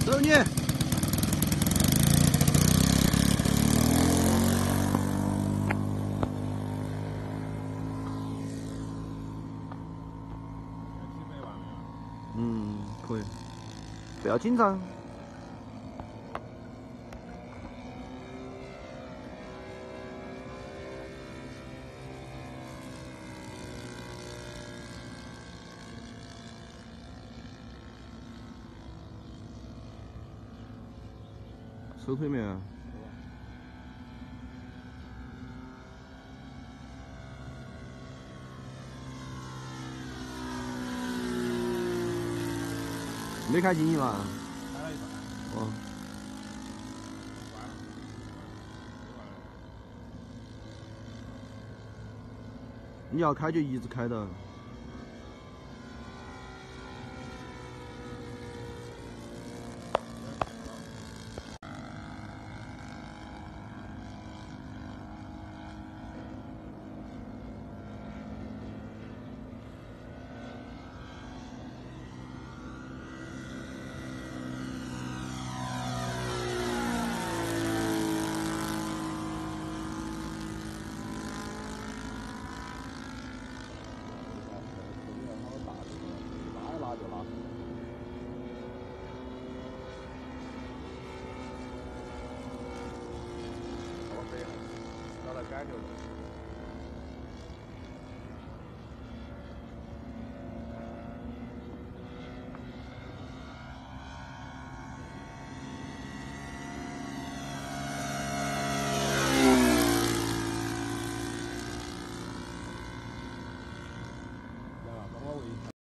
走你！嗯，可以，不要紧张。收腿没有？没开进去嘛？ 开了一半。 哦。你要开就一直开的。 拉就拉。好飞了，找到感觉了。